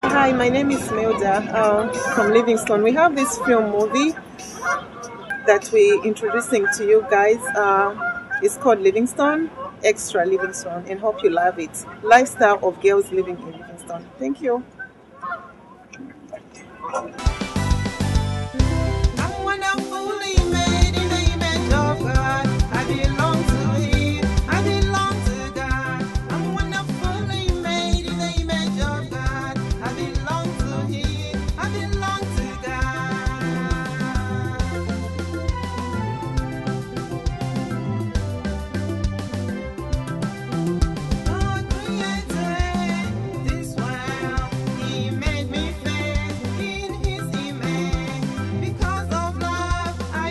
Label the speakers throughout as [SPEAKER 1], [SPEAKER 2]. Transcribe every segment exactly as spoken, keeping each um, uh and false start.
[SPEAKER 1] Hi, my name is Melda uh, from Livingston. We have this film movie that we're introducing to you guys. Uh, it's called Livingston, Extra Livingston, and hope you love it. Lifestyle of girls living in Livingston. Thank you. I'm wonderfully made in the image of God. I belong to Him. I belong to God. I'm wonderfully made in the image of God. I belong to Him. I belong to God. God created this world. He made me fair in His image. Because of love, I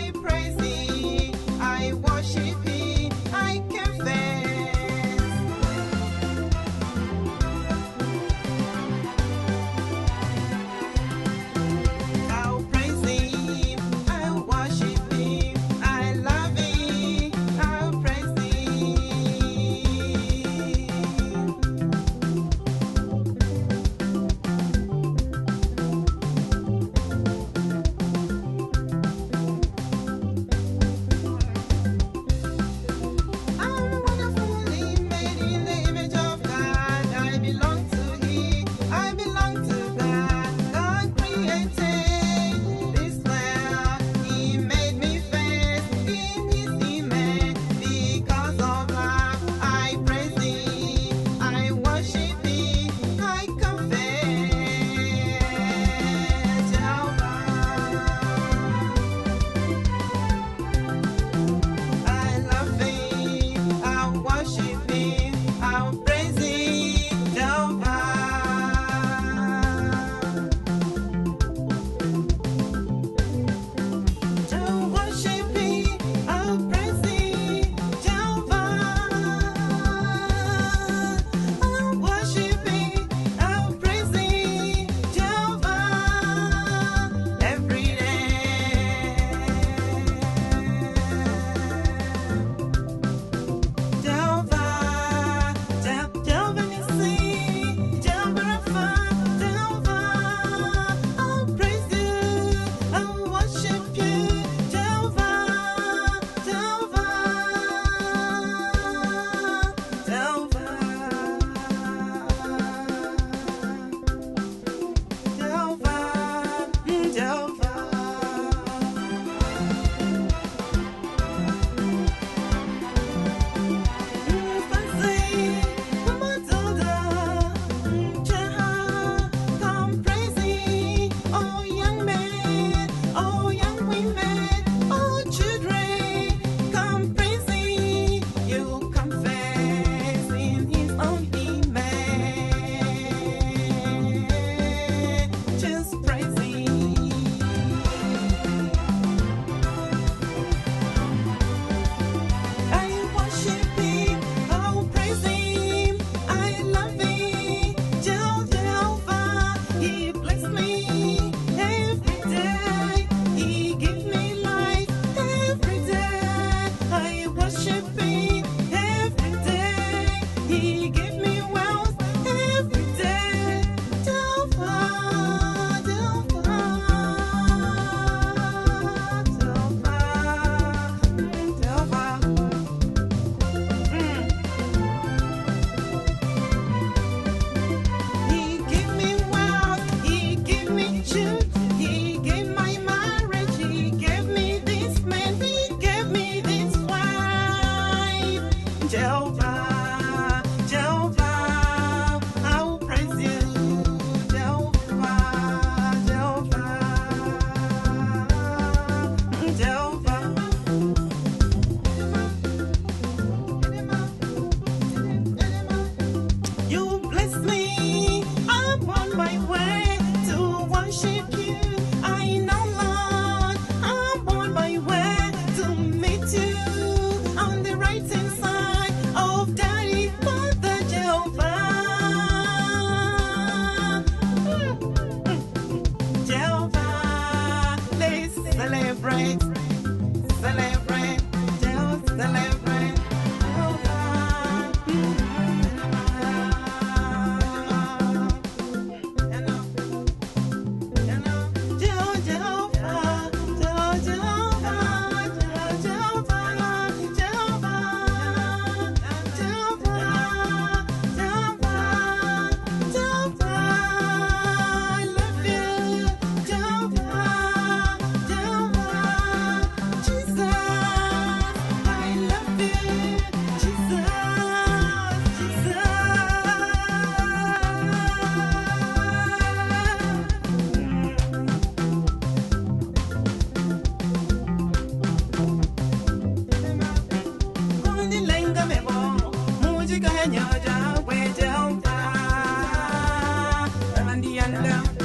[SPEAKER 2] and uh,